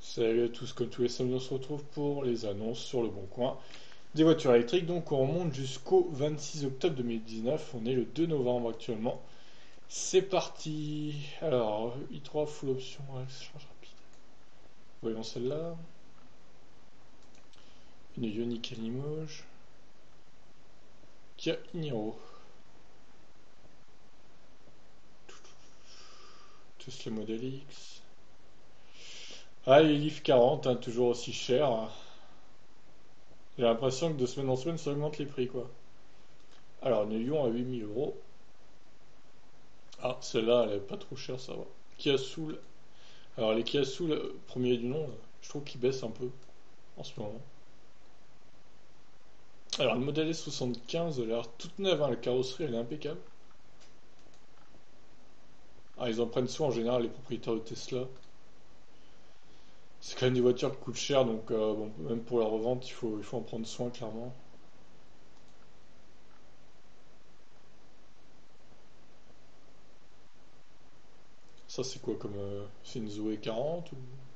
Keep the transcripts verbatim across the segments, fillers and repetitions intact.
Salut à tous, comme tous les samedis, on se retrouve pour les annonces sur le Bon Coin des voitures électriques. Donc on remonte jusqu'au vingt-six octobre deux mille dix-neuf, on est le deux novembre actuellement. C'est parti. Alors, i trois full option, ouais, charge rapide. Voyons celle-là. Une Ioniq à Limoges. Kia Niro. Tesla Model X. Ah, les Leaf quarante, hein, toujours aussi cher. J'ai l'impression que de semaine en semaine, ça augmente les prix, quoi. Alors, une Lyon à huit mille euros. Ah, celle-là, elle est pas trop chère, ça va. Kia Soul. Alors, les Kia Soul, euh, premier du nom, euh, je trouve qu'ils baissent un peu en ce moment. Alors, le modèle S soixante-quinze, elle a l'air toute neuve, hein, la carrosserie, elle est impeccable. Ah, ils en prennent soin en général, les propriétaires de Tesla. C'est quand même des voitures qui coûtent cher, donc euh, bon, même pour la revente, il faut, il faut en prendre soin, clairement. Ça, c'est quoi comme. euh, c'est une Zoé quarante ou...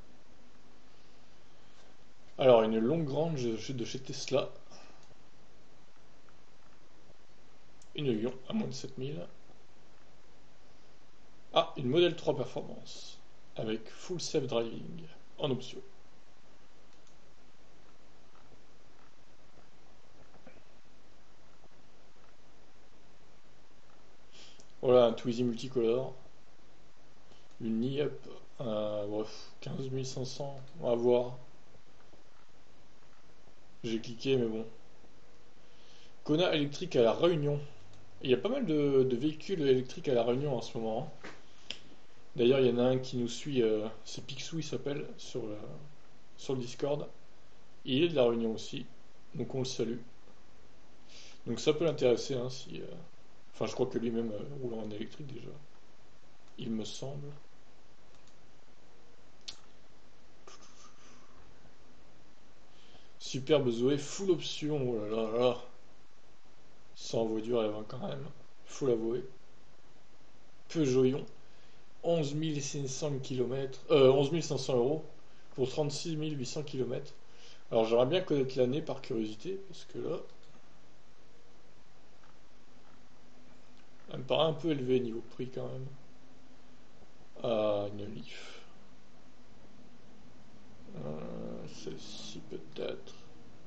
Alors, une longue range de chez de chez Tesla. Une Lyon à moins de sept mille. Ah, une Model trois Performance. Avec full self-driving en option. Voilà, un Twizy multicolore. Une N I E P. Euh, bref, quinze mille cinq cents. On va voir. J'ai cliqué, mais bon. Kona électrique à La Réunion. Il y a pas mal de, de véhicules électriques à La Réunion en ce moment, hein. D'ailleurs, il y en a un qui nous suit, euh, c'est Picsou, il s'appelle, sur le, sur le Discord. Il est de La Réunion aussi, donc on le salue. Donc ça peut l'intéresser, hein, si. euh, Enfin, je crois que lui-même euh, roule en électrique déjà, il me semble. Superbe Zoé, full option, oh là là là. Ça envoie du rêve, hein, quand même. Faut l'avouer. Peugeot onze mille cinq cents kilomètres, euh, onze mille cinq cents euros pour trente-six mille huit cents kilomètres. Alors j'aimerais bien connaître l'année par curiosité, parce que là, elle me paraît un peu élevée niveau prix quand même. Ah, une Leaf. Euh, Celle-ci peut-être.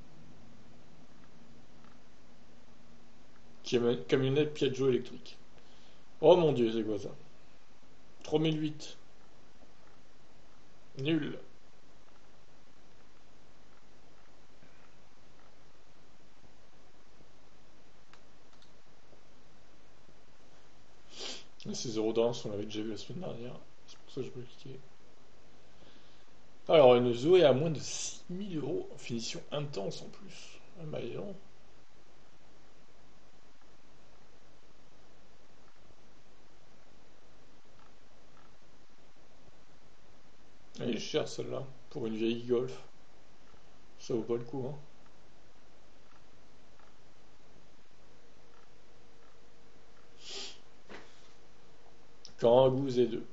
Camionnette Piaggio électrique. Oh mon dieu, c'est quoi ça? trois mille huit. Nul. Et ces zéro d'avance, on l'avait déjà vu la semaine dernière. C'est pour ça que je peux cliquer. Alors, une Zoé à moins de six mille euros, en finition intense en plus. Ah, bah, dis donc. Elle est chère celle-là, pour une vieille Golf. Ça vaut pas le coup, hein. Kangoo Z deux.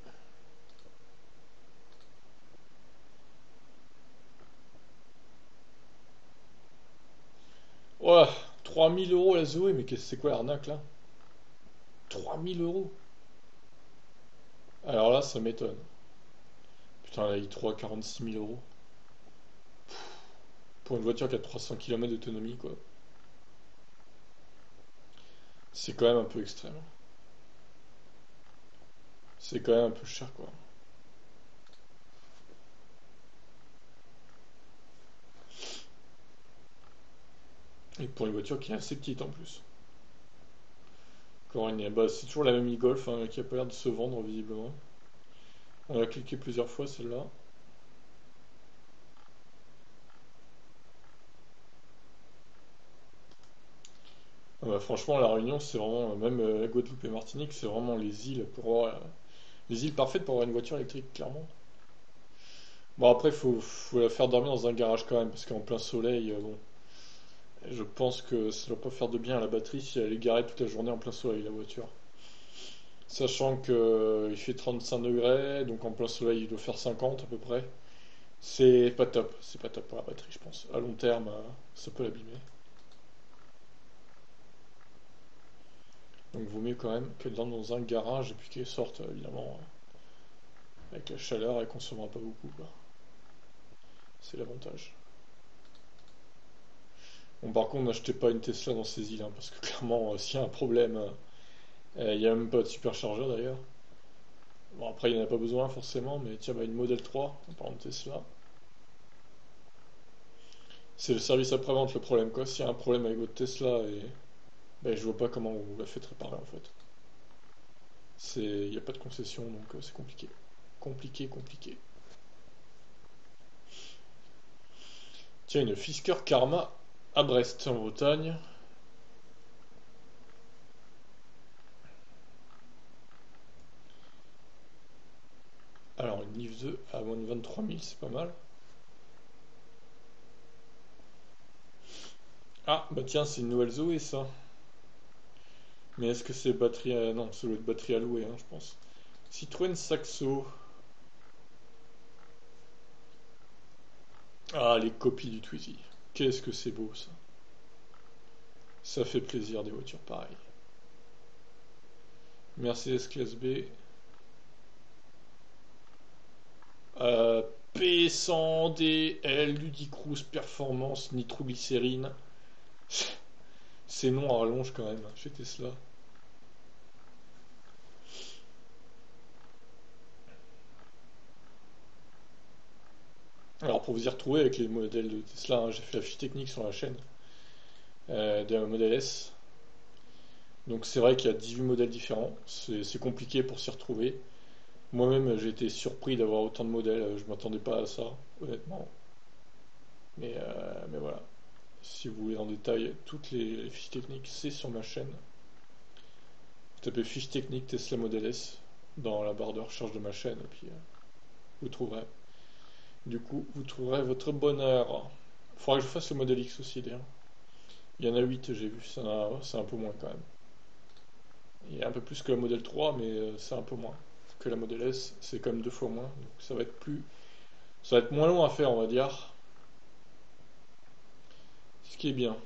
Ouais, trois mille euros la Zoé, mais qu'est-ce que c'est quoi l'arnaque là? trois mille euros. Alors là, ça m'étonne. Putain, la i trois, quarante-six mille euros. Pour une voiture qui a trois cents kilomètres d'autonomie, quoi. C'est quand même un peu extrême. C'est quand même un peu cher, quoi. Et pour une voiture qui est assez petite en plus. Encore une, bah, c'est toujours la même e-Golf, hein, qui a pas l'air de se vendre visiblement. On a cliqué plusieurs fois celle-là. Ah bah, franchement, la Réunion, c'est vraiment, même euh, Guadeloupe et Martinique, c'est vraiment les îles pour avoir, euh, les îles parfaites pour avoir une voiture électrique, clairement. Bon, après, faut, faut la faire dormir dans un garage quand même, parce qu'en plein soleil, euh, bon, je pense que ça doit pas faire de bien à la batterie si elle est garée toute la journée en plein soleil, la voiture. Sachant que euh, il fait trente-cinq degrés, donc en plein soleil, il doit faire cinquante à peu près. C'est pas top, c'est pas top pour la batterie, je pense. À long terme, euh, ça peut l'abîmer. Donc vaut mieux quand même qu'elle dorme dans un garage et puis qu'elle sorte, euh, évidemment, euh, avec la chaleur, elle consommera pas beaucoup, quoi. C'est l'avantage. Bon, par contre, n'achetez pas une Tesla dans ces îles, hein, parce que clairement, euh, s'il y a un problème, euh, il n'y a même pas de superchargeur d'ailleurs. Bon, après, il n'y en a pas besoin forcément, mais tiens, bah, une Model trois, en parlant de Tesla, c'est le service après-vente le problème, quoi. S'il y a un problème avec votre Tesla, et ben, je vois pas comment vous la faites réparer en fait. C'est, il n'y a pas de concession, donc euh, c'est compliqué. Compliqué, compliqué. Tiens, une Fisker Karma à Brest, en Bretagne. Alors, une Nif deux à moins de vingt-trois mille, c'est pas mal. Ah, bah tiens, c'est une nouvelle Zoé, ça. Mais est-ce que c'est batterie à... Non, ça doit être batterie à louer, hein, je pense. Citroën Saxo. Ah, les copies du Twizy. Qu'est-ce que c'est beau, ça. Ça fait plaisir, des voitures pareilles. Mercedes classe B. Euh, P cent D L, Ludicrous, Performance, Nitroglycérine. Ces noms à rallonge quand même, chez Tesla. Alors pour vous y retrouver avec les modèles de Tesla, hein, j'ai fait la fiche technique sur la chaîne euh, de Model S. Donc c'est vrai qu'il y a dix-huit modèles différents, c'est c'est compliqué pour s'y retrouver. Moi-même j'ai été surpris d'avoir autant de modèles, je m'attendais pas à ça, honnêtement. Mais, euh, mais voilà, si vous voulez en détail toutes les, les fiches techniques, c'est sur ma chaîne. Vous tapez fiche technique Tesla Model S dans la barre de recherche de ma chaîne et puis euh, vous trouverez. Du coup, vous trouverez votre bonheur. Il faudra que je fasse le Model X aussi d'ailleurs. Il y en a huit, j'ai vu, c'est un peu moins quand même. Il y a un peu plus que la Model trois, mais euh, c'est un peu moins que la Model S, c'est quand même deux fois moins. Donc ça va être plus, ça va être moins long à faire, on va dire. Ce qui est bien.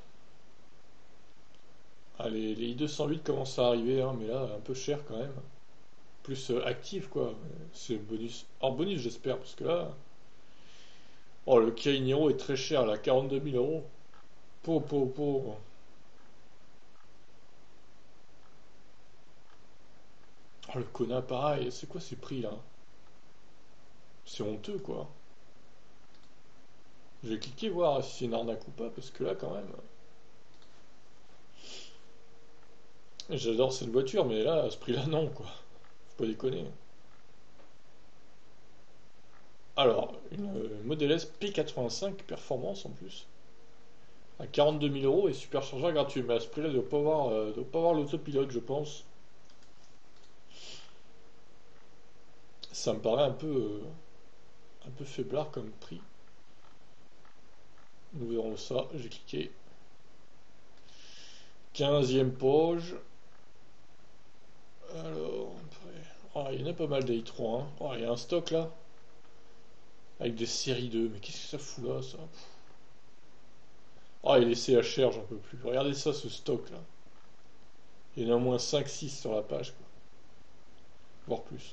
Ah, les, les i deux cent huit commencent à arriver, hein, mais là, un peu cher quand même. Plus euh, active, quoi. C'est bonus. Hors bonus, j'espère, parce que là. Oh, le Kia Niro est très cher, là, quarante-deux mille euros. Pour, pour, pour. Oh, le Kona, pareil. C'est quoi ces prix, là? C'est honteux, quoi. Je vais cliquer voir si c'est une arnaque ou pas, parce que là, quand même. J'adore cette voiture, mais là, à ce prix-là, non, quoi. Faut pas déconner. Alors, une euh, Model S P quatre-vingt-cinq performance en plus, à quarante-deux mille euros et superchargeur gratuit. Mais à ce prix-là, il ne doit pas avoir, euh, doit pas avoir l'autopilote, je pense. Ça me paraît un peu, euh, un peu faiblard comme prix. Nous verrons ça. J'ai cliqué. quinzième page. Alors, après. Ah, il y en a pas mal des i trois. Hein. Ah, il y a un stock là. Avec des séries deux. Mais qu'est-ce que ça fout là, ça? Ah, et les C H R, j'en peux plus. Regardez ça, ce stock là. Il y en a au moins cinq six sur la page, quoi. Voire plus.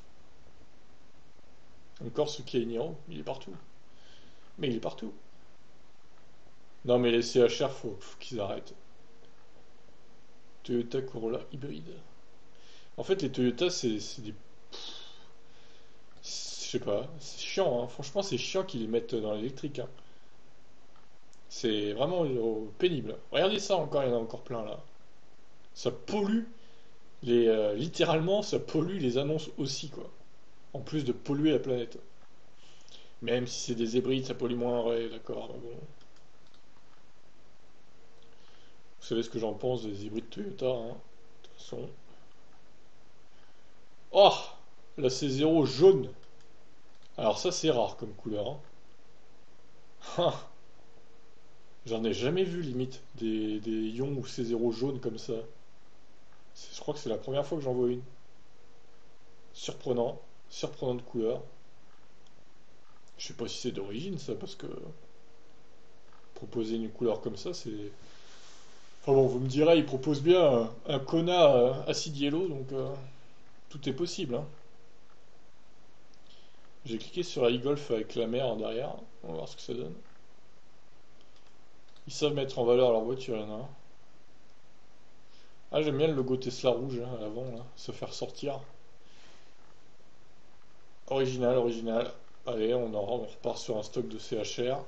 Encore ce qui est ignorant, il est partout. Mais il est partout. Non, mais les C H R, faut, faut qu'ils arrêtent. Toyota Corolla hybride. En fait, les Toyota, c'est c'est des. Je sais pas, c'est chiant, hein. Franchement, c'est chiant qu'ils les mettent dans l'électrique, hein. C'est vraiment euh, pénible. Regardez ça encore, il y en a encore plein là. Ça pollue les. Euh, littéralement, ça pollue les annonces aussi, quoi. En plus de polluer la planète. Même si c'est des hybrides, ça pollue moins, ouais, d'accord, mais bon. Vous savez ce que j'en pense des hybrides Toyota, hein. De toute façon. Oh! La C zéro jaune. Alors ça, c'est rare comme couleur, hein. J'en ai jamais vu limite des, des ions ou C zéro jaune comme ça. Je crois que c'est la première fois que j'en vois une. Surprenant, surprenante couleur. Je sais pas si c'est d'origine ça, parce que proposer une couleur comme ça, c'est. Enfin bon, vous me direz, il propose bien un, un Kona euh, acid yellow, donc euh, tout est possible, hein. J'ai cliqué sur la e-golf avec la mer en derrière, on va voir ce que ça donne. Ils savent mettre en valeur leur voiture, il y en a un. Ah, j'aime bien le logo Tesla rouge hein, à l'avant, là, se faire sortir. Original, original. Allez, on, en, on repart sur un stock de C H R.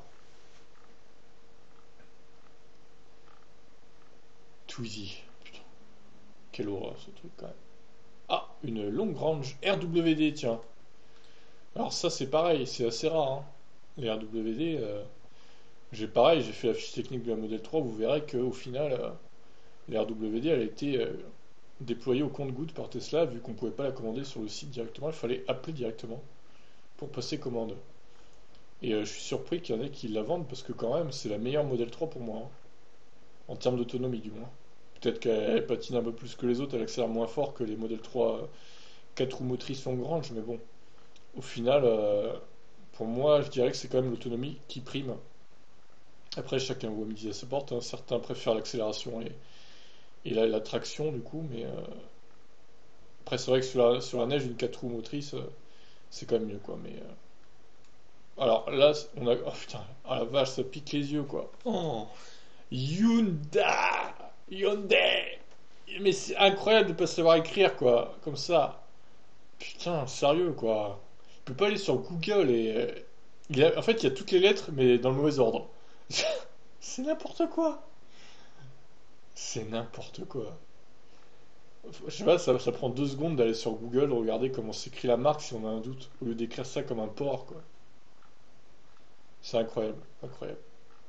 Twizy. Putain, quelle horreur ce truc quand même. Ah, une longue range R W D, tiens. Alors ça c'est pareil, c'est assez rare, hein. Les R W D, euh, j'ai pareil, j'ai fait la fiche technique de la Model trois, vous verrez qu'au final, euh, les R W D, elle a été euh, déployée au compte-gouttes par Tesla, vu qu'on ne pouvait pas la commander sur le site directement, il fallait appeler directement pour passer commande. Et euh, je suis surpris qu'il y en ait qui la vendent, parce que quand même, c'est la meilleure Model trois pour moi, hein, en termes d'autonomie du moins. Peut-être qu'elle patine un peu plus que les autres, elle accélère moins fort que les Model trois euh, quatre roues motrices longue range, mais bon, au final, euh, pour moi, je dirais que c'est quand même l'autonomie qui prime. Après, chacun voit midi à sa porte, hein. Certains préfèrent l'accélération et, et la, la traction, du coup, mais euh, après, c'est vrai que sur la, sur la neige, une quatre roues motrices, euh, c'est quand même mieux, quoi. Mais euh, alors là, on a. Oh putain, ah la vache, ça pique les yeux, quoi. Oh, Hyundai! Hyundai! Mais c'est incroyable de pas savoir écrire, quoi, comme ça. Putain, sérieux, quoi. Je peux pas aller sur Google et. euh, il y a- en fait, il y a toutes les lettres, mais dans le mauvais ordre. C'est n'importe quoi. C'est n'importe quoi. Je sais pas, ça, ça prend deux secondes d'aller sur Google, regarder comment s'écrit la marque si on a un doute, au lieu d'écrire ça comme un porc, quoi. C'est incroyable, incroyable.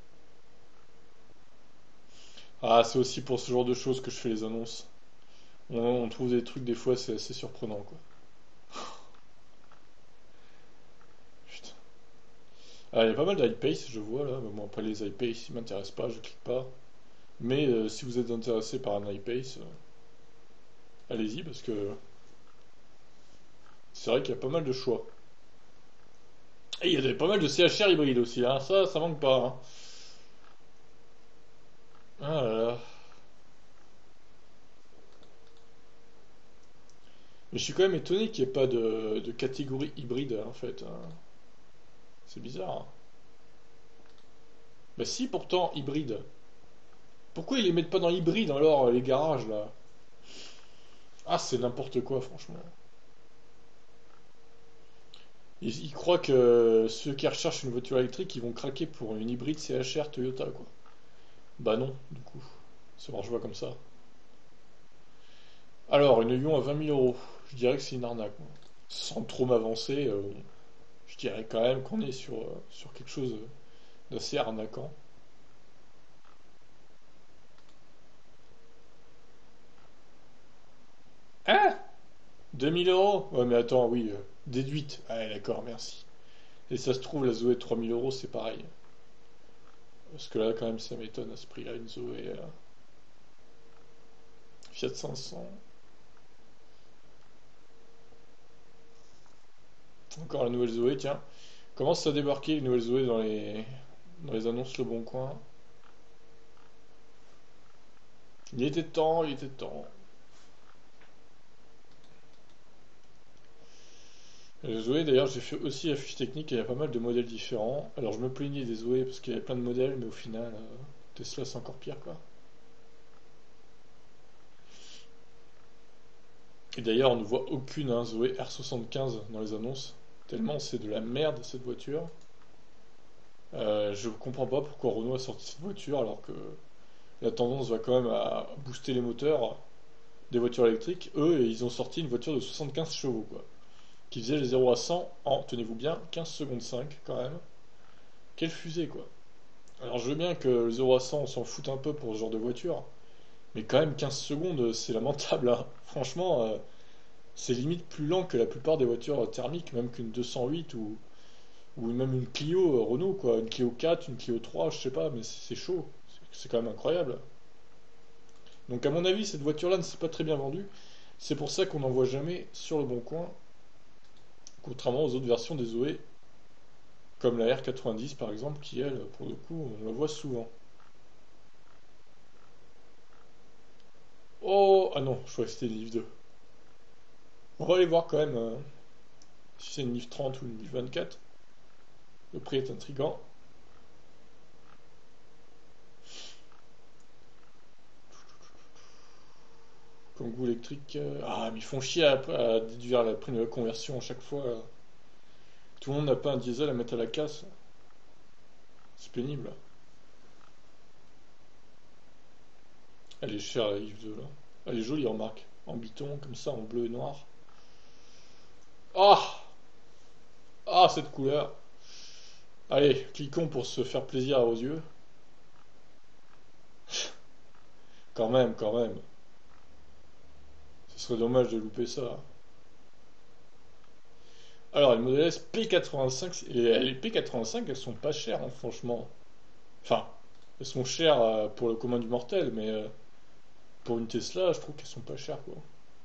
Ah, c'est aussi pour ce genre de choses que je fais les annonces. On, on trouve des trucs des fois, c'est assez surprenant, quoi. Putain. Ah, il y a pas mal d'iPace, je vois là. Mais bon, après les iPace, ils m'intéressent pas, je clique pas. Mais euh, si vous êtes intéressé par un iPace, euh, allez-y parce que c'est vrai qu'il y a pas mal de choix. Et il y a des- pas mal de C H R hybrides aussi, hein. Ça, ça manque pas, hein. Ah là là. Mais je suis quand même étonné qu'il n'y ait pas de, de catégorie hybride en fait, hein. C'est bizarre, hein. Bah si, pourtant, hybride. Pourquoi ils les mettent pas dans hybride alors, les garages là? Ah, c'est n'importe quoi, franchement. Ils, ils croient que ceux qui recherchent une voiture électrique, ils vont craquer pour une hybride C H R Toyota, quoi. Bah non, du coup. Ça marche pas comme ça. Alors, une Lyon à vingt mille euros. Je dirais que c'est une arnaque, moi. Sans trop m'avancer, euh, je dirais quand même qu'on est sur, euh, sur quelque chose d'assez arnaquant. Hein? deux mille euros? Ouais, mais attends, oui, euh, déduite. Ouais, d'accord, merci. Et ça se trouve, la Zoé de trois mille euros, c'est pareil. Parce que là, quand même, ça m'étonne à ce prix-là, une Zoé euh, Fiat cinq cents. Encore la nouvelle Zoé, tiens. Commence à débarquer les nouvelles Zoé dans les, dans les annonces Le Bon Coin. Il était temps, il était temps. Les Zoé, d'ailleurs, j'ai fait aussi la fiche technique et il y a pas mal de modèles différents. Alors, je me plaignais des Zoé parce qu'il y avait plein de modèles, mais au final, euh, Tesla, c'est encore pire, quoi. Et d'ailleurs, on ne voit aucune hein, Zoé R soixante-quinze dans les annonces. Tellement c'est de la merde, cette voiture. Euh, je comprends pas pourquoi Renault a sorti cette voiture alors que la tendance va quand même à booster les moteurs des voitures électriques. Eux, ils ont sorti une voiture de soixante-quinze chevaux, quoi. Qui faisait les zéro à cent en, tenez-vous bien, quinze secondes cinq, quand même. Quelle fusée, quoi. Alors je veux bien que le zéro à cent, on s'en fout un peu pour ce genre de voiture. Mais quand même, quinze secondes, c'est lamentable, hein. Franchement, euh, c'est limite plus lent que la plupart des voitures thermiques, même qu'une deux cent huit ou, ou même une Clio euh, Renault, quoi. Une Clio quatre, une Clio trois, je sais pas, mais c'est c'est chaud. C'est c'est quand même incroyable. Donc à mon avis, cette voiture-là ne s'est pas très bien vendue. C'est pour ça qu'on n'en voit jamais sur le bon coin, contrairement aux autres versions des Zoé. Comme la R quatre-vingt-dix par exemple, qui elle, pour le coup, on la voit souvent. Oh! Ah non, je croyais que c'était une livre deux. On va aller voir quand même euh, si c'est une livre trente ou une livre vingt-quatre. Le prix est intriguant. Comme goût électrique. euh, Ah, mais ils font chier à, à déduire la prime de la conversion à chaque fois. Là. Tout le monde n'a pas un diesel à mettre à la casse. C'est pénible. Elle est chère la livre deux là. Elle est jolie, remarque. En biton, comme ça, en bleu et noir. Ah! Ah, cette couleur! Allez, cliquons pour se faire plaisir aux yeux. Quand même, quand même. Ce serait dommage de louper ça. Alors, les Model S P quatre-vingt-cinq, et les P quatre-vingt-cinq, elles sont pas chères, hein, franchement. Enfin, elles sont chères euh, pour le commun du mortel, mais euh, pour une Tesla, je trouve qu'elles sont pas chères, quoi.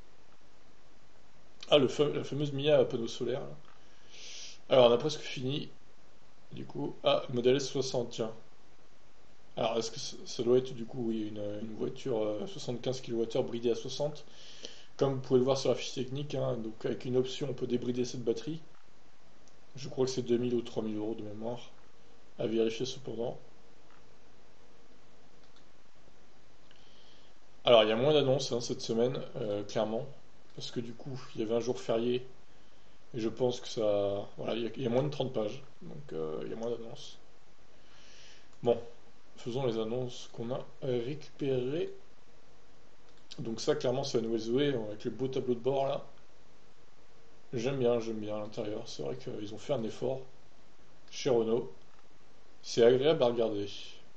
Ah, le fa- la fameuse Mia à panneau solaire, là. Alors, on a presque fini, du coup. Ah, Model S soixante, tiens. Alors, est-ce que ça ça doit être, du coup, oui, une, une voiture euh, soixante-quinze kilowattheures bridée à soixante. Comme vous pouvez le voir sur la fiche technique, hein, donc avec une option, on peut débrider cette batterie. Je crois que c'est deux mille ou trois mille euros de mémoire. À vérifier cependant. Alors, il y a moins d'annonces hein, cette semaine, euh, clairement, parce que du coup, il y avait un jour férié, et je pense que ça. Voilà, il y a, il y a moins de trente pages, donc euh, il y a moins d'annonces. Bon, faisons les annonces qu'on a récupérées. Donc, ça, clairement, c'est la nouvelle Zoé, avec le beau tableau de bord là. J'aime bien, j'aime bien l'intérieur. C'est vrai qu'ils ont fait un effort chez Renault. C'est agréable à regarder.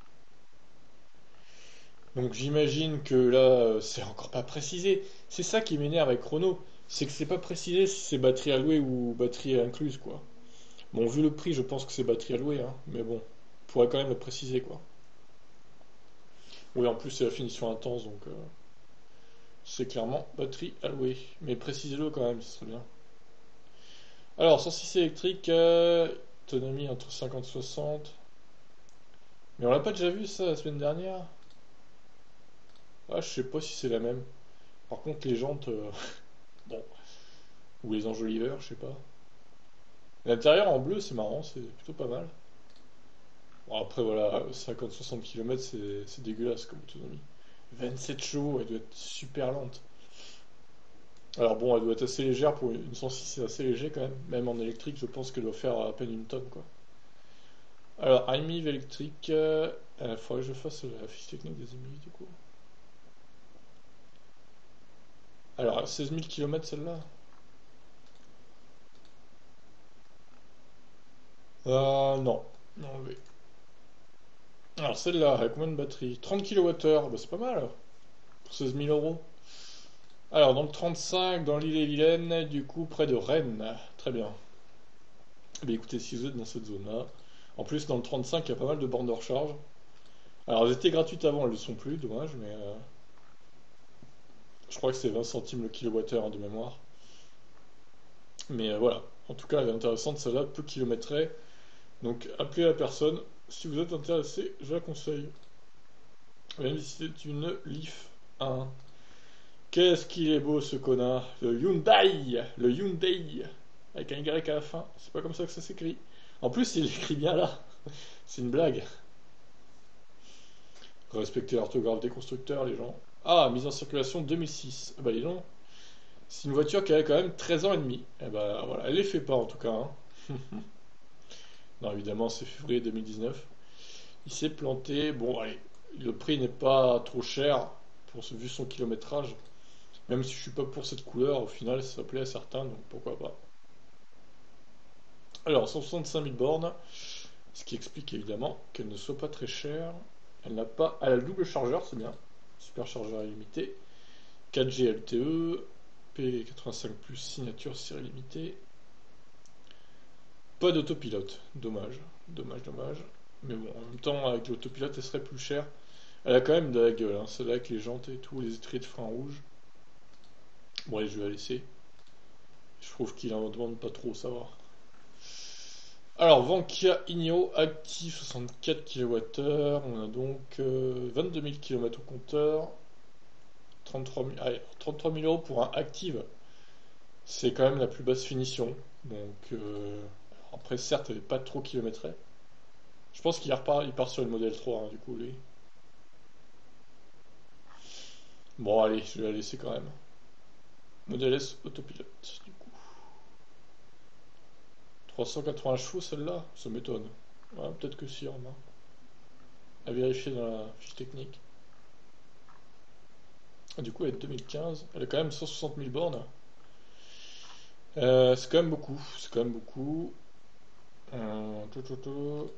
Donc j'imagine que là, euh, c'est encore pas précisé. C'est ça qui m'énerve avec Renault, c'est que c'est pas précisé si c'est batterie allouée ou batterie incluse, quoi. Bon, vu le prix, je pense que c'est batterie allouée, hein, mais bon, pourrait quand même le préciser, quoi. Oui, en plus c'est la finition intense, donc euh, c'est clairement batterie allouée. Mais précisez-le quand même, ce serait bien. Alors, cent six électrique, euh, autonomie entre cinquante et soixante. Mais on l'a pas déjà vu ça la semaine dernière? Ah, je sais pas si c'est la même. Par contre, les jantes, euh, bon, ou les enjoliveurs, je sais pas. L'intérieur en bleu, c'est marrant, c'est plutôt pas mal. Bon, après, voilà, cinquante soixante km, c'est c'est dégueulasse comme autonomie. vingt-sept chevaux, elle doit être super lente. Alors bon, elle doit être assez légère pour une cent six, c'est assez léger quand même. Même en électrique, je pense qu'elle doit faire à peine une tonne, quoi. Alors, I M I V électrique, euh, il faudrait que je fasse la fiche technique des I M I du coup. Alors, seize mille km celle-là? Euh, non. Non, oui. Alors, celle-là, elle a combien de batterie? trente kilowattheures, bah c'est pas mal, pour seize mille euros. Alors, dans le trente-cinq, dans l'île-et-Vilaine, du coup, près de Rennes. Très bien. Eh bien, écoutez, si vous êtes dans cette zone-là. En plus, dans le trente-cinq, il y a pas mal de bornes de recharge. Alors, elles étaient gratuites avant, elles ne le sont plus, dommage, mais euh, je crois que c'est vingt centimes le kilowattheure hein, de mémoire. Mais euh, voilà. En tout cas, elle est intéressante, celle-là, peu kilométrée. Donc, appelez la personne. Si vous êtes intéressé, je la conseille. Même si c'est une Leaf un. Qu'est-ce qu'il est beau ce connard. Le Hyundai. Le Hyundai. Avec un Y à la fin. C'est pas comme ça que ça s'écrit. En plus, il écrit bien là. C'est une blague. Respectez l'orthographe des constructeurs, les gens. Ah, mise en circulation deux mille six. Ah bah dis donc. C'est une voiture qui a quand même treize ans et demi. Eh bah voilà, elle les fait pas en tout cas. Hein. Non, évidemment, c'est février deux mille dix-neuf. Il s'est planté. Bon, allez, le prix n'est pas trop cher pour ce, vu son kilométrage. Même si je suis pas pour cette couleur, au final, ça plaît à certains, donc pourquoi pas. Alors, cent soixante-cinq mille bornes, ce qui explique évidemment qu'elle ne soit pas très chère. Elle n'a pas. Elle a le double chargeur, c'est bien. Superchargeur illimité. quatre G L T E. P quatre-vingt-cinq plus, signature série limitée. Pas d'autopilote. Dommage. Dommage, dommage. Mais bon, en même temps, avec l'autopilote, elle serait plus chère. Elle a quand même de la gueule, hein. Celle-là avec les jantes et tout, les étriers de frein rouges. Bon, allez, je vais la laisser. Je trouve qu'il en demande pas trop, ça va. Alors, Vankia Igneo active soixante-quatre kilowattheures. On a donc euh, vingt-deux mille kilomètres au compteur. trente-trois mille, allez, trente-trois mille euros pour un active. C'est quand même la plus basse finition. Donc, euh, après, certes, elle n'est pas trop kilométrée. Je pense qu'il repart, il part sur le modèle trois, hein, du coup, lui. Bon, allez, je vais la laisser quand même. Modèle S autopilote, du coup. trois cent quatre-vingts chevaux, celle-là? Ça m'étonne. Ouais, peut-être que si, remarque. À vérifier dans la fiche technique. Ah, du coup, elle est de deux mille quinze. Elle a quand même cent soixante mille bornes. Euh, c'est quand même beaucoup. C'est quand même beaucoup. Euh, tout, tout, tout.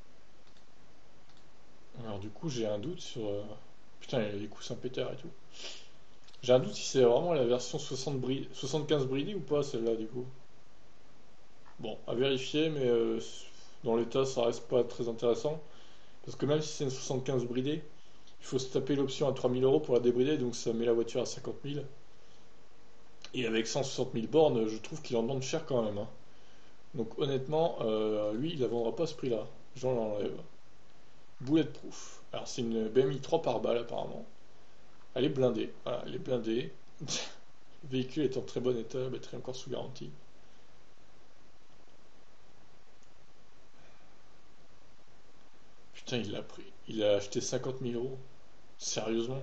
Alors, du coup, j'ai un doute sur. euh, Putain, il y a les coussins pétards et tout. J'ai un doute si c'est vraiment la version soixante bri- soixante-quinze bridée ou pas, celle-là, du coup. Bon, à vérifier, mais euh, dans l'état, ça reste pas très intéressant. Parce que même si c'est une soixante-quinze bridée, il faut se taper l'option à trois mille euros pour la débrider, donc ça met la voiture à cinquante mille. Et avec cent soixante mille bornes, je trouve qu'il en demande cher quand même, hein. Donc honnêtement, euh, lui, il la vendra pas à ce prix-là. J'en l'enlève. Bulletproof. Alors c'est une B M I trois par balle apparemment. Elle est blindée. Voilà, elle est blindée. Le véhicule est en très bon état, batterie encore sous garantie. Putain, il l'a pris. Il a acheté cinquante mille euros. Sérieusement.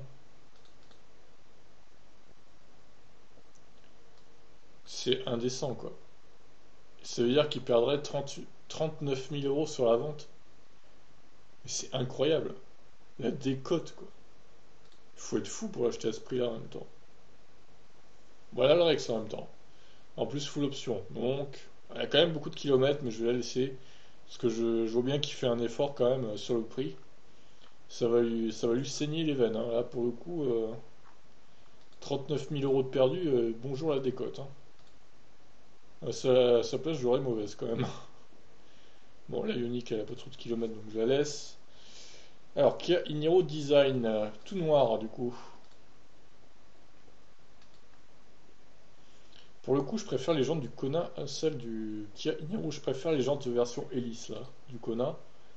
C'est indécent, quoi. Ça veut dire qu'il perdrait trente trente-neuf mille euros sur la vente. Mais c'est incroyable. La décote, quoi. Il faut être fou pour l'acheter à ce prix-là en même temps. Voilà le Rex en même temps. En plus, full option. Donc, elle a quand même beaucoup de kilomètres, mais je vais la laisser. Parce que je, je vois bien qu'il fait un effort quand même euh, sur le prix. Ça va lui, ça va lui saigner les veines, hein. Là, pour le coup, euh, trente-neuf mille euros de perdu, euh, bonjour la décote, hein. À sa, à sa place, j'aurais mauvaise quand même. Bon, la Ioniq, elle a pas trop de kilomètres, donc je la laisse. Alors, Kia Niro Design, euh, tout noir du coup. Pour le coup, je préfère les jantes du Kona à celles du Kia Niro. Je préfère les jantes version hélice là, du Kona.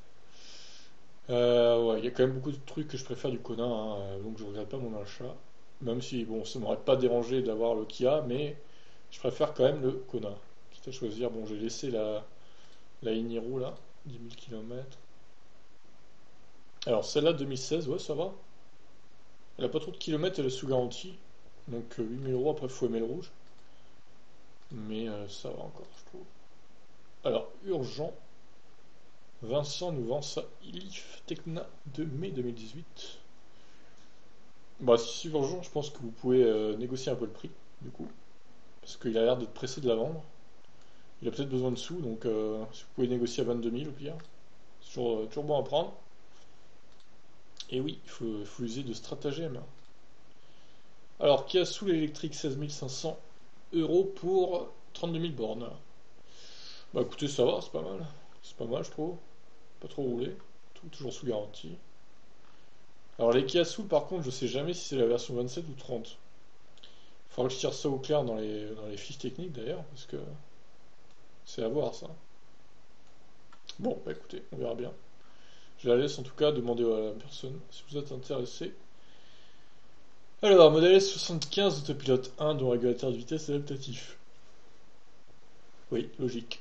Euh, ouais, il y a quand même beaucoup de trucs que je préfère du Kona, hein, euh, donc je regrette pas mon achat. Même si, bon, ça m'aurait pas dérangé d'avoir le Kia, mais je préfère quand même le Kona. Quitte à choisir, bon, j'ai laissé la, la Iniro là, dix mille kilomètres. Alors celle-là, deux mille seize, ouais, ça va. Elle a pas trop de kilomètres, elle est sous garantie. Donc euh, huit mille euros, après, faut aimer le rouge. Mais euh, ça va encore, je trouve. Alors, urgent, Vincent nous vend sa Leaf Tecna de mai deux mille dix-huit. Bah, si c'est urgent, je pense que vous pouvez euh, négocier un peu le prix, du coup. Parce qu'il a l'air d'être pressé de la vendre. Il a peut-être besoin de sous, donc euh, si vous pouvez négocier à vingt-deux mille au pire, c'est toujours, euh, toujours bon à prendre. Et oui, il faut, il faut user de stratagème. Alors, qui a sous l'électrique seize mille cinq cents euros pour trente-deux mille bornes? Bah écoutez, ça va, c'est pas mal. C'est pas mal, je trouve. Pas trop roulé. Tout, toujours sous garantie. Alors, les Kia Soul, par contre, je sais jamais si c'est la version vingt-sept ou trente. Faudra que je tire ça au clair dans les, dans les fiches techniques d'ailleurs, parce que c'est à voir ça. Bon, bah écoutez, on verra bien. Je la laisse en tout cas demander à la personne si vous êtes intéressé. Alors, modèle S soixante-quinze autopilote un dont régulateur de vitesse adaptatif. Oui, logique.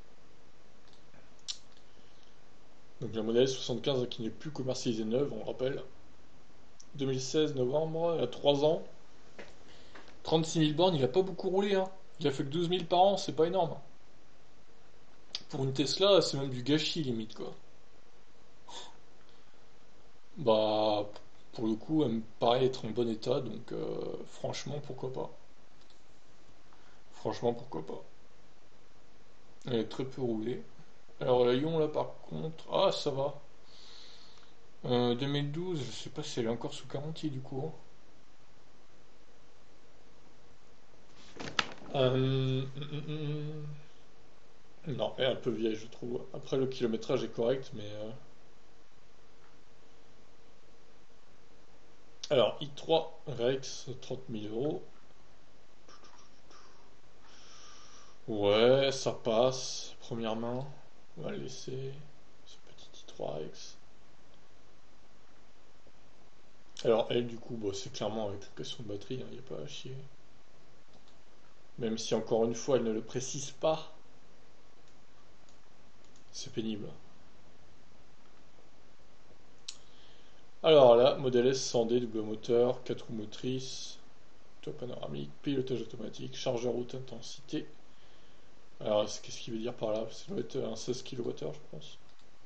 Donc la modèle S soixante-quinze qui n'est plus commercialisée neuve, on le rappelle. deux mille seize, novembre, il y a trois ans. trente-six mille bornes, il a pas beaucoup roulé, hein. Il a fait que douze mille par an, c'est pas énorme. Pour une Tesla, c'est même du gâchis limite, quoi. Bah, pour le coup, elle me paraît être en bon état, donc euh, franchement, pourquoi pas. Franchement, pourquoi pas. Elle est très peu roulée. Alors la Lyon, là, par contre... Ah, ça va. Euh, deux mille douze, je sais pas si elle est encore sous garantie, du coup, hein. Euh, hum, hum, hum. Non, elle est un peu vieille, je trouve. Après, le kilométrage est correct, mais... euh, Alors, i trois Rex, trente mille euros. Ouais, ça passe. Première main. On va le laisser, ce petit i trois X. Alors elle, du coup, bon, c'est clairement avec la question de batterie, il n'y a pas à chier. Même si encore une fois, elle ne le précise pas, c'est pénible. Alors là, modèle S cent D, double moteur, quatre roues motrices, toit panoramique, pilotage automatique, chargeur haute intensité. Alors qu'est-ce qu'il veut dire par là? Ça doit être un seize kilowattheures, je pense.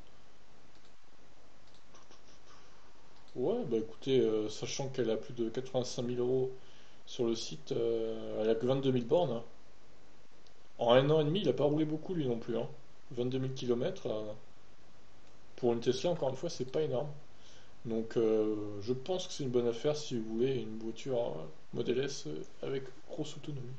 Ouais, bah écoutez, euh, sachant qu'elle a plus de quatre-vingt-cinq mille euros sur le site, euh, elle a que vingt-deux mille bornes, hein. En un an et demi, il a pas roulé beaucoup lui non plus, hein. vingt-deux mille kilomètres, euh, pour une Tesla, encore une fois, c'est pas énorme. Donc euh, je pense que c'est une bonne affaire si vous voulez une voiture euh, Model S euh, avec grosse autonomie.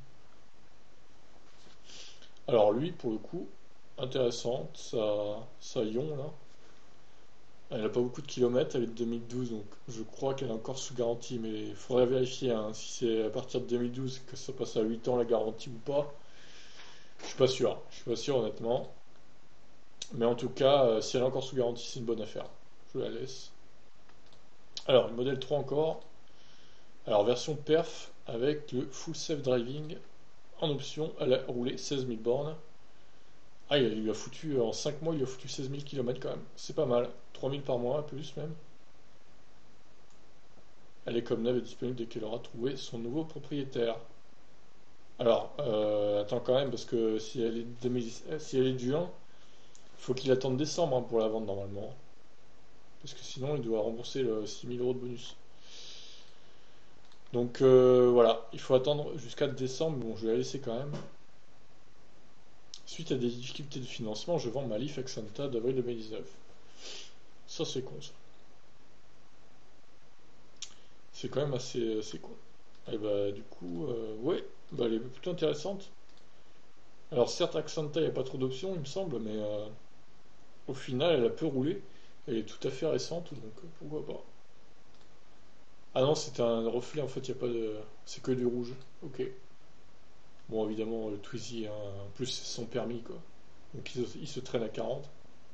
Alors lui, pour le coup, intéressante, sa, sa Ion là. Elle n'a pas beaucoup de kilomètres, elle est de deux mille douze, donc je crois qu'elle est encore sous garantie, mais il faudrait vérifier hein, si c'est à partir de deux mille douze que ça passe à huit ans la garantie ou pas. Je suis pas sûr, je suis pas sûr honnêtement. Mais en tout cas, euh, si elle est encore sous garantie, c'est une bonne affaire. Je la laisse. Alors, le modèle trois encore. Alors, version perf avec le full self driving. En option, elle a roulé seize mille bornes. Ah, il lui a foutu, en cinq mois, il lui a foutu seize mille kilomètres quand même. C'est pas mal. trois mille par mois, plus même. Elle est comme neuve et disponible dès qu'elle aura trouvé son nouveau propriétaire. Alors, euh, attends quand même, parce que si elle est, deux mille si elle est du un, il faut qu'il attende décembre hein, pour la vendre normalement. Parce que sinon, il doit rembourser le six mille euros de bonus. Donc euh, voilà, il faut attendre jusqu'à décembre. Bon, je vais la laisser quand même. Suite à des difficultés de financement, je vends ma Leaf Accenta d'avril deux mille dix-neuf. Ça, c'est con, ça. C'est quand même assez, assez con. Et bah, du coup, euh, ouais, bah, elle est plutôt intéressante. Alors, certes, Accenta, il n'y a pas trop d'options, il me semble, mais euh, au final, elle a peu roulé. Elle est tout à fait récente, donc euh, pourquoi pas. Ah non, c'est un reflet, en fait, il y a pas de. C'est que du rouge. Ok. Bon, évidemment, le Twizy, hein, en plus, c'est son permis, quoi. Donc, il se, il se traîne à quarante.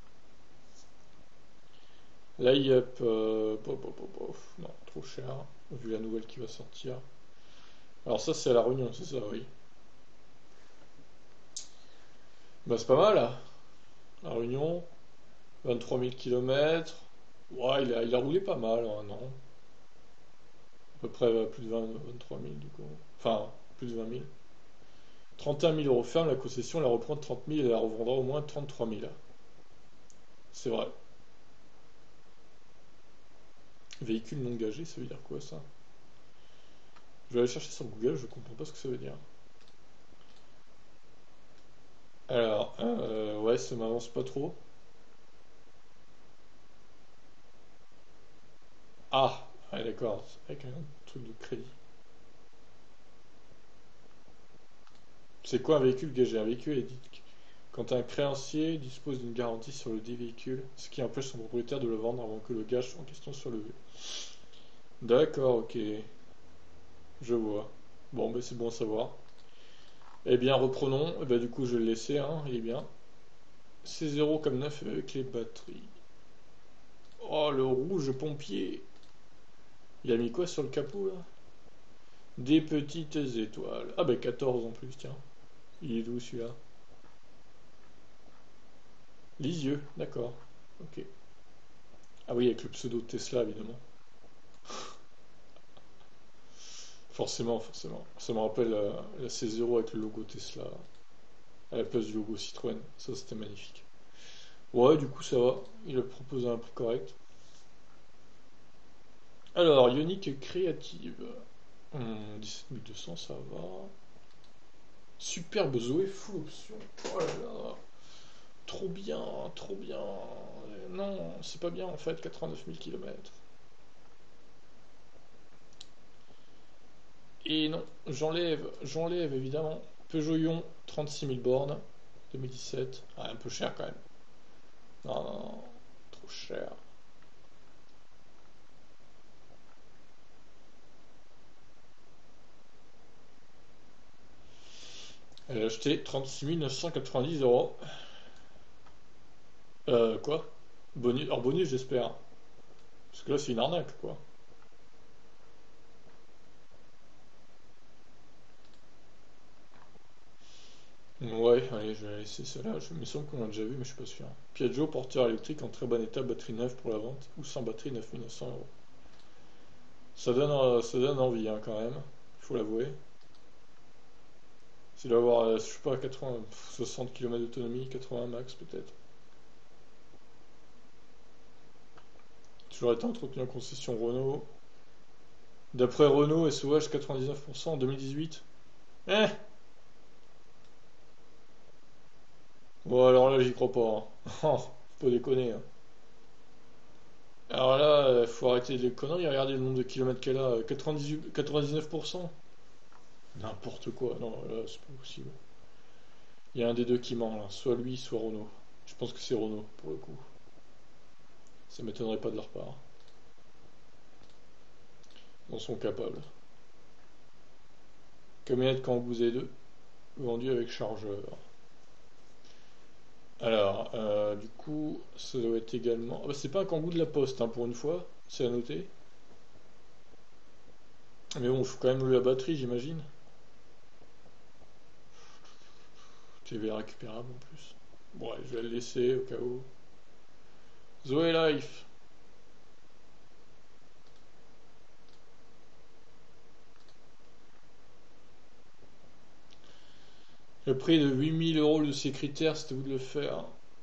L'I-Up, euh, bof, bof, bof, bof. Non, trop cher, vu la nouvelle qui va sortir. Alors, ça, c'est à La Réunion, c'est ça, oui. Bah, c'est pas mal, là. La Réunion, vingt-trois mille kilomètres. Ouais, il a, il a roulé pas mal en un an. À peu près euh, plus de vingt, vingt-trois mille, du coup. Enfin, plus de vingt mille. trente et un mille euros ferme, la concession la reprend trente mille et la revendra au moins trente-trois mille. C'est vrai. Véhicule non gagé, ça veut dire quoi ça? Je vais aller chercher sur Google, je comprends pas ce que ça veut dire. Alors, euh, ouais, ça m'avance pas trop. Ah, ouais, d'accord, avec un truc de crédit. C'est quoi un véhicule gagé? Un véhicule est dit quand un créancier dispose d'une garantie sur le dit véhicule, ce qui empêche son propriétaire de le vendre avant que le gage en question soit levé. D'accord, ok, je vois. Bon, ben c'est bon à savoir. Eh bien, reprenons. Eh ben, du coup, je vais le laisser, hein, il est bien. C'est zéro comme neuf avec les batteries. Oh, le rouge pompier. Il a mis quoi sur le capot, là? Des petites étoiles. Ah, ben quatorze en plus, tiens. Il est d'où celui-là? Lisieux, d'accord. Ok. Ah oui, avec le pseudo Tesla, évidemment. Forcément, forcément. Ça me rappelle euh, la C zéro avec le logo Tesla à la place du logo Citroën. Ça, c'était magnifique. Ouais, du coup, ça va. Il a proposé un prix correct. Alors, Ioniq Créative. Hum, dix-sept mille deux cents, ça va. Superbe Zoé full option. Oh là là. Trop bien, trop bien. Euh, Non, c'est pas bien en fait, quatre-vingt-neuf mille kilomètres. Et non, j'enlève, j'enlève évidemment. Peugeot Ion, trente-six mille bornes, deux mille dix-sept. Ah, un peu cher quand même. Non, non, non, trop cher. Elle a acheté trente-six mille neuf cent quatre-vingt-dix euros. Euh, quoi? Bonus, hors bonus, j'espère. Parce que là, c'est une arnaque, quoi. Ouais, allez, je vais laisser celle-là. Je me semble qu'on l'a déjà vu, mais je suis pas sûr. Piaggio, porteur électrique en très bon état, batterie neuve pour la vente, ou sans batterie, neuf mille neuf cents euros. Ça donne, euh, ça donne envie, hein, quand même. Il faut l'avouer. S'il doit avoir, euh, je sais pas, quatre-vingts, soixante kilomètres d'autonomie, quatre-vingts max peut-être. Toujours été entretenu en concession Renault. D'après Renault, S O H quatre-vingt-dix-neuf pour cent en deux mille dix-huit. Eh. Bon, alors là, j'y crois pas, hein. Oh, faut pas déconner, hein. Alors là, euh, faut arrêter les conneries, regardez le nombre de kilomètres qu'elle a, euh, quatre-vingt-dix-huit, quatre-vingt-dix-neuf pour cent. N'importe quoi, non, là, c'est pas possible. Il y a un des deux qui ment, là, soit lui, soit Renault. Je pense que c'est Renault, pour le coup. Ça m'étonnerait pas de leur part. Ils en sont capables. Camionnette Kangoo Z deux, vendue avec chargeur. Alors, euh, du coup, ça doit être également. Ah bah, c'est pas un Kangoo de la Poste, hein, pour une fois, c'est à noter. Mais bon, il faut quand même la batterie, j'imagine. T V récupérable en plus. Bon, ouais, je vais le laisser au cas où. Zoé Life. Le prix de huit mille euros de ces critères, c'était vous de le faire.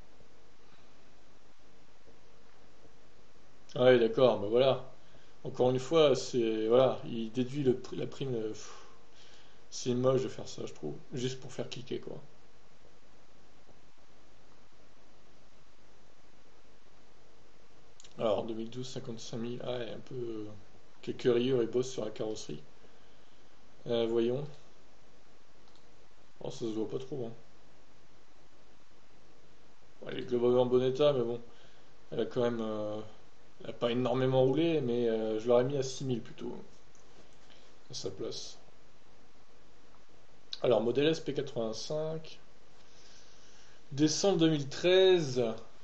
Ah ouais, d'accord, bah voilà. Encore une fois, c'est. Voilà, il déduit le, la prime. euh, pff, C'est moche de faire ça, je trouve. Juste pour faire cliquer, quoi. Alors, deux mille douze, cinquante-cinq mille. Ah ouais, un peu. euh, Quelques rayures et bosses sur la carrosserie. Euh, voyons. Oh, ça se voit pas trop, hein. Bon, elle est globalement en bon état, mais bon. Elle a quand même. euh, Elle a pas énormément roulé, mais euh, je l'aurais mis à six mille plutôt, à sa place. Alors, modèle S P quatre-vingt-cinq. Décembre deux mille treize.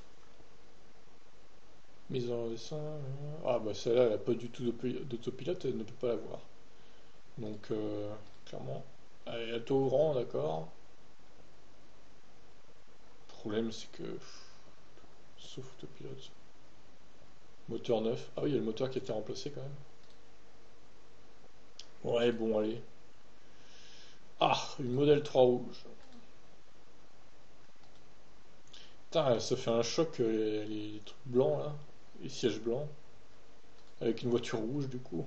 Mise en dessin. Ah, bah celle-là, elle a pas du tout d'autopilote, elle ne peut pas l'avoir. Donc, euh, clairement. Elle est à taux rang, d'accord. Le problème, c'est que. Sauf autopilote. Moteur neuf. Ah oui, il y a le moteur qui a été remplacé quand même. Ouais, bon, allez. Ah, une modèle trois rouge. Putain, ça fait un choc, euh, les, les trucs blancs là. Les sièges blancs. Avec une voiture rouge, du coup.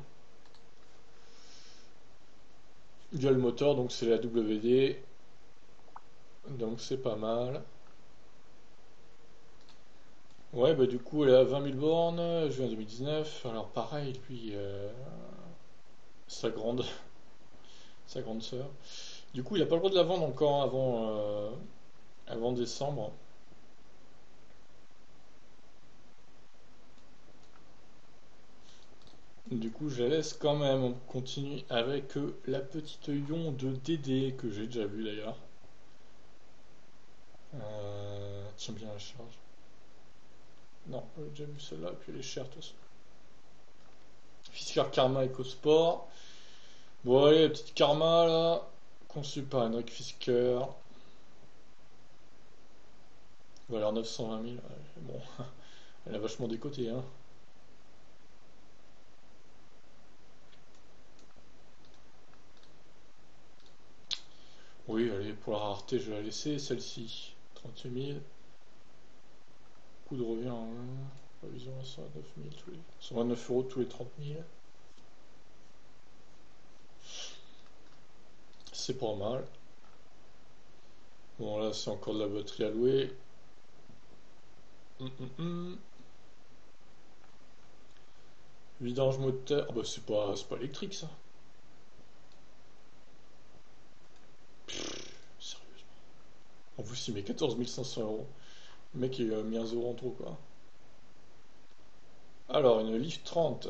Il y a le moteur, donc c'est la W D. Donc c'est pas mal. Ouais, bah du coup, elle est à vingt mille bornes, juin deux mille dix-neuf. Alors pareil, lui, euh, sa grande, sa grande sœur. Du coup, il n'a pas le droit de la vendre encore avant, euh, avant décembre. Du coup, je la laisse quand même. On continue avec euh, la petite Ion de D D que j'ai déjà vue d'ailleurs. Euh, tiens bien la charge. Non, j'ai déjà vu celle-là, puis elle est chère de toute façon. Fisker Karma EcoSport. Bon, allez, la petite Karma là, conçue par Henrik Fisker. Valeur neuf cent vingt mille. Ouais, bon, elle a vachement décoté, hein. Oui, allez, pour la rareté, je vais la laisser. Celle-ci, trente-huit mille. Coût de revient en révision à cent vingt-neuf mille tous les... cent vingt-neuf euros tous les trente mille. C'est pas mal. Bon, là, c'est encore de la batterie à louer. Hum, hum, hum. Vidange moteur. Ah bah, c'est pas, c'est pas électrique ça. Sérieusement. En plus, il met quatorze mille cinq cents euros. Le mec, il a mis un zéro en trop, quoi. Alors, une Leaf trente.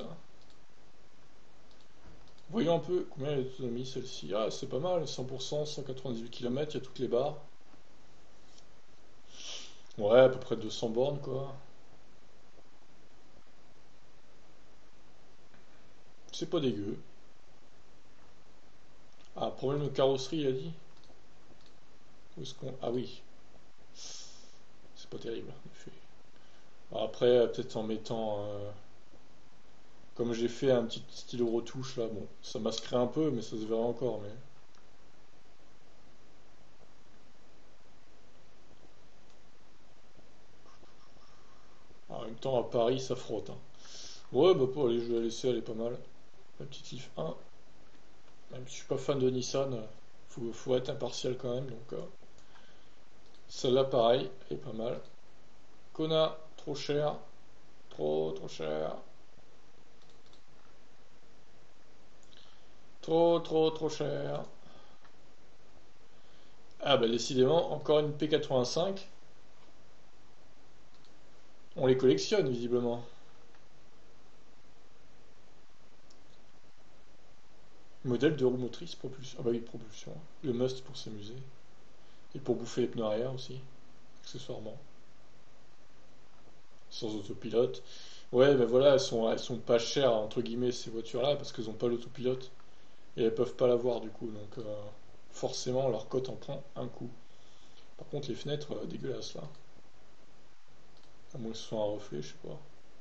Voyons un peu combien elle a d'autonomie celle-ci. Ah, c'est pas mal, cent pour cent, cent quatre-vingt-dix-huit kilomètres, il y a toutes les barres. Ouais, à peu près deux cents bornes, quoi. C'est pas dégueu. Ah, problème de carrosserie, il a dit. Où est-ce qu'on... Ah oui, c'est pas terrible, en effet. Alors après, euh, peut-être en mettant... euh, comme j'ai fait un petit stylo retouche, là, bon, ça masquerait un peu, mais ça se verrait encore, mais... En même temps, à Paris, ça frotte, hein. Ouais, bah pour aller, je vais la laisser, elle est pas mal. La petite Leaf un, même si je suis pas fan de Nissan, euh, faut, faut être impartial quand même, donc... euh, celle-là, pareil, elle est pas mal. Kona, trop cher, trop, trop cher. Trop, trop, trop cher. Ah bah décidément, encore une P quatre-vingt-cinq. On les collectionne visiblement. Modèle de roue motrice, propulsion. Ah bah oui, propulsion. Le must pour s'amuser. Et pour bouffer les pneus arrière aussi, accessoirement. Sans autopilote. Ouais, bah voilà, elles sont, elles sont pas chères, entre guillemets, ces voitures-là, parce qu'elles ont pas l'autopilote. Et elles peuvent pas l'avoir du coup, donc euh, forcément leur cote en prend un coup. Par contre, les fenêtres, euh, dégueulasses là. À moins que ce soit un reflet, je sais pas.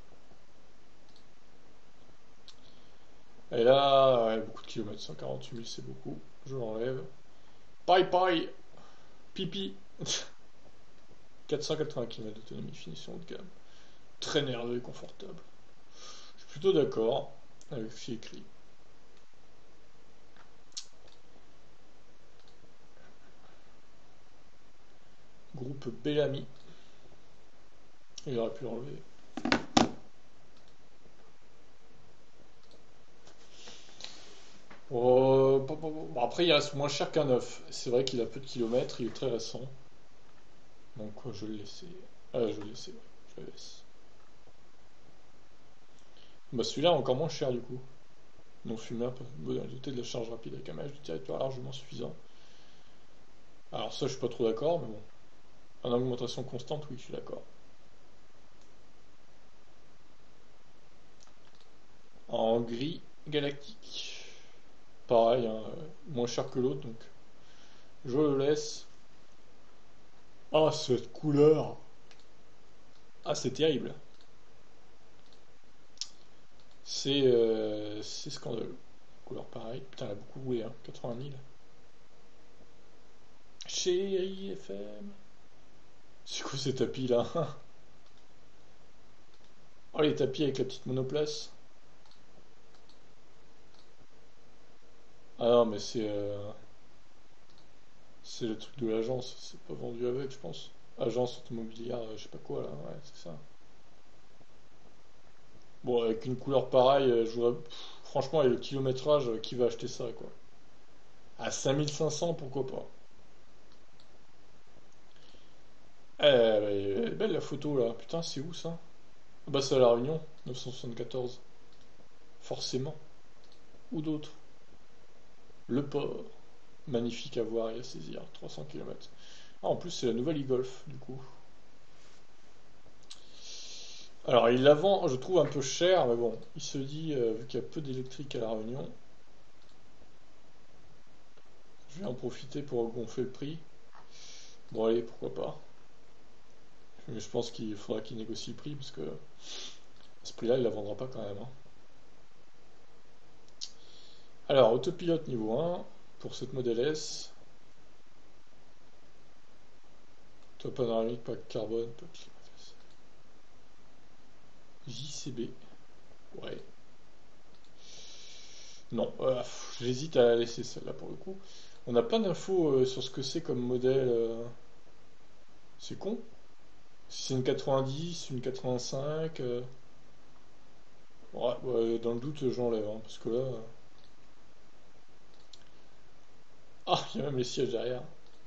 Et là, ouais, beaucoup de kilomètres, cent quarante-huit mille c'est beaucoup. Je l'enlève. Paille paille, pipi. quatre cent quatre-vingts kilomètres d'autonomie, finition haut de gamme. Très nerveux et confortable. Je suis plutôt d'accord avec ce qui est écrit. Groupe Bellamy. Il aurait pu l'enlever. Oh, bon, bon, bon. Bon, après, il reste moins cher qu'un neuf. C'est vrai qu'il a peu de kilomètres, il est très récent. Donc, euh, je vais le laisser. Ah, je vais le laisser, ouais. Je le laisse. Bah, celui-là est encore moins cher du coup. Non fumé, un peu doté de la charge rapide avec un maillage de territoire largement suffisant. Alors, ça, je suis pas trop d'accord, mais bon. En augmentation constante, oui, je suis d'accord. En gris galactique. Pareil, hein, euh, moins cher que l'autre, donc je le laisse. Ah, cette couleur! Ah, c'est terrible. C'est euh, c'est scandaleux. Couleur pareil. Putain, elle a beaucoup roulé, hein. quatre-vingt mille. Chérie F M. C'est quoi ces tapis là? Oh, les tapis avec la petite monoplace. Ah non, mais c'est euh, c'est le truc de l'agence. C'est pas vendu avec, je pense. Agence automobilière, euh, je sais pas quoi là. Ouais, c'est ça. Bon, avec une couleur pareille, euh, je voudrais- pff, franchement, avec le kilométrage, euh, qui va acheter ça quoi? À cinq mille cinq cents, pourquoi pas? Eh, elle est belle la photo là. Putain, c'est où ça? Ah bah, c'est à La Réunion, neuf cent soixante-quatorze. Forcément. Ou d'autres. Le port. Magnifique à voir et à saisir. trois cents kilomètres. Ah, en plus, c'est la nouvelle e-Golf, du coup. Alors, il la vend, je trouve, un peu cher, mais bon, il se dit, euh, vu qu'il y a peu d'électrique à La Réunion, je vais en profiter pour gonfler le prix. Bon, allez, pourquoi pas. Mais je pense qu'il faudra qu'il négocie le prix, parce que à ce prix-là, il la vendra pas quand même, hein. Alors, autopilote niveau un, pour cette Model S. Toi, panoramique, pas carbone, pas climatisé. J C B. Ouais. Non, euh, pff, j'hésite à la laisser celle-là pour le coup. On a plein d'infos euh, sur ce que c'est comme modèle. euh, C'est con. Si c'est une quatre-vingt-dix, une quatre-vingt-cinq. euh, Ouais, ouais, dans le doute, j'enlève, hein, parce que là. euh, Ah, il y a même les sièges derrière.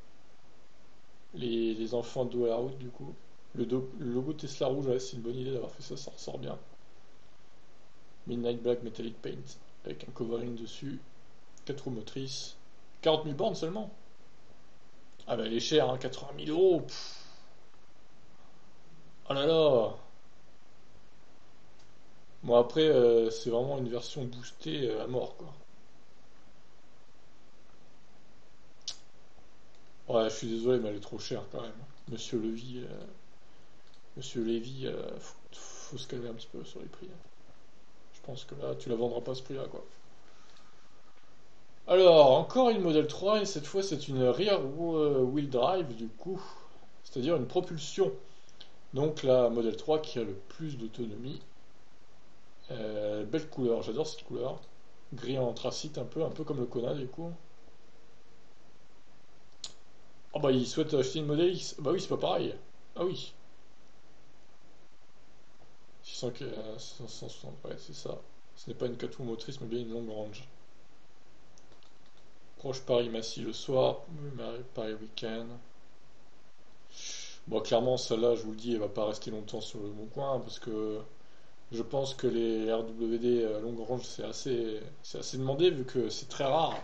Les, les enfants de dos à la route, du coup. Le, do- le logo Tesla rouge, ouais, c'est une bonne idée d'avoir fait ça, ça ressort bien. Midnight Black Metallic Paint, avec un covering dessus. Quatre roues motrices. quarante mille bornes seulement. Ah bah elle est chère, hein, quatre-vingt mille euros. Pff. Oh là là! Bon après, euh, c'est vraiment une version boostée euh, à mort quoi. Ouais, je suis désolé, mais elle est trop chère quand même. Monsieur Levy, euh, Monsieur Lévy, euh, faut, faut se calmer un petit peu sur les prix, hein. Je pense que là, tu la vendras pas à ce prix-là quoi. Alors, encore une Model trois, et cette fois c'est une rear wheel drive du coup, c'est-à-dire une propulsion. Donc la Model trois qui a le plus d'autonomie. Euh, belle couleur, j'adore cette couleur. Gris en anthracite un peu, un peu comme le Kona du coup. Oh bah il souhaite acheter une Model X. Bah oui, c'est pas pareil. Ah oui. six cents, euh, cinq cent soixante, ouais, c'est ça. Ce n'est pas une quatre roues motrices, mais bien une longue range. Proche Paris-Massy le soir, Paris week-end. Bon, clairement, celle-là, je vous le dis, elle va pas rester longtemps sur le bon coin, parce que je pense que les R W D euh, longue range, c'est assez, c'est assez demandé, vu que c'est très rare.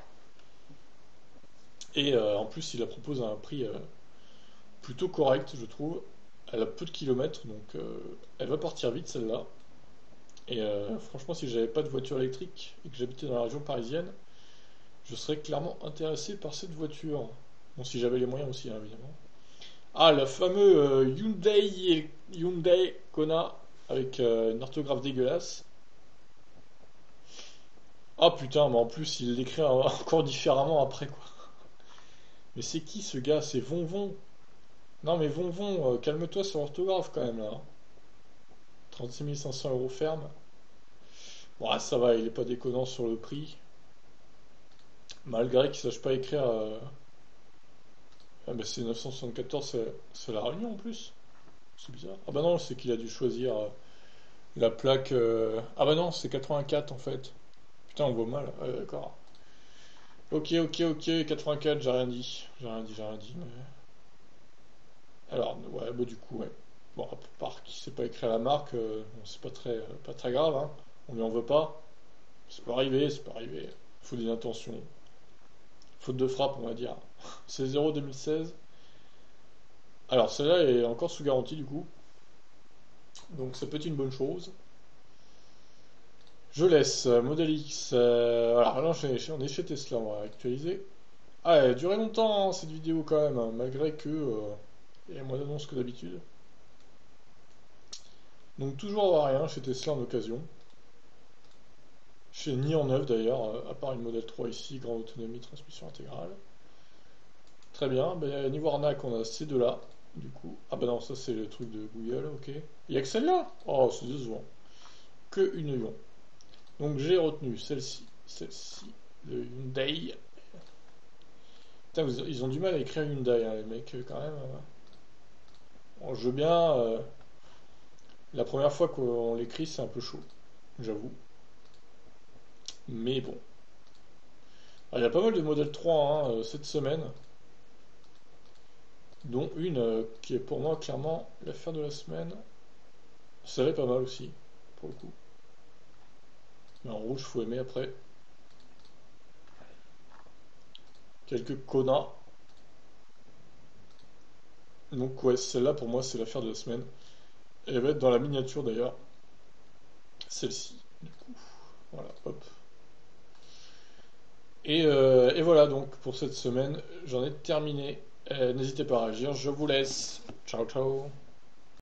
Et euh, en plus, il la propose à un prix euh, plutôt correct, je trouve. Elle a peu de kilomètres, donc euh, elle va partir vite, celle-là. Et euh, franchement, si j'avais pas de voiture électrique et que j'habitais dans la région parisienne, je serais clairement intéressé par cette voiture. Bon, si j'avais les moyens aussi, hein, évidemment. Ah, le fameux euh, Hyundai, Hyundai Kona avec euh, une orthographe dégueulasse. Ah putain, mais en plus il l'écrit encore différemment après quoi. Mais c'est qui ce gars? C'est Vonvon. Non mais Vonvon, euh, calme-toi sur l'orthographe quand même là, hein. trente-six mille cinq cents euros ferme. Bon, ah, ça va, il est pas déconnant sur le prix. Malgré qu'il sache pas écrire. euh, Ah bah c'est neuf cent soixante-quatorze, c'est c'est la Réunion en plus. C'est bizarre. Ah bah non, c'est qu'il a dû choisir euh, la plaque. euh, Ah bah non, c'est quatre-vingt-quatre en fait. Putain, on voit mal. Ouais, d'accord. Ok, ok, ok, quatre-vingt-quatre, j'ai rien dit. J'ai rien dit, j'ai rien dit. Mais... Alors, ouais, bah du coup, ouais. Bon, à part qu'il sait pas écrire la marque, euh, bon, c'est pas très, euh, pas très grave, hein. On lui en veut pas. C'est pas arrivé, c'est pas arrivé. Faut des intentions. Faute de frappe, on va dire. C'est zéro deux mille seize. Alors, celle-là est encore sous garantie du coup. Donc, ça peut être une bonne chose. Je laisse. euh, Model X. Euh, voilà, là, on est chez Tesla, on va actualiser. Ah, elle a duré longtemps hein, cette vidéo quand même, hein, malgré que euh, il y a moins d'annonces que d'habitude. Donc toujours rien chez Tesla en occasion. Chez ni en neuf d'ailleurs, euh, à part une Model trois ici, grande autonomie, transmission intégrale. Très bien, ben, niveau arnaque, on a ces deux-là, du coup. Ah bah non, ça c'est le truc de Google, ok. Il y a que celle-là? Oh, c'est décevant. Que une Ion. Donc j'ai retenu celle-ci, celle-ci, le Hyundai. Putain, vous- ils ont du mal à écrire Hyundai, hein, les mecs, euh, quand même. euh. Bon, je veux bien. euh, La première fois qu'on l'écrit, c'est un peu chaud, j'avoue. Mais bon. Ah, il y a pas mal de Model trois hein, euh, cette semaine, dont une euh, qui est pour moi clairement l'affaire de la semaine. Ça va pas mal aussi, pour le coup. Mais en rouge, faut aimer après. Quelques Kona. Donc ouais, celle-là pour moi c'est l'affaire de la semaine. Elle va être dans la miniature d'ailleurs. Celle-ci, du coup. Voilà, hop. Et, euh, et voilà donc pour cette semaine, j'en ai terminé. Euh, N'hésitez pas à réagir, je vous laisse. Ciao ciao.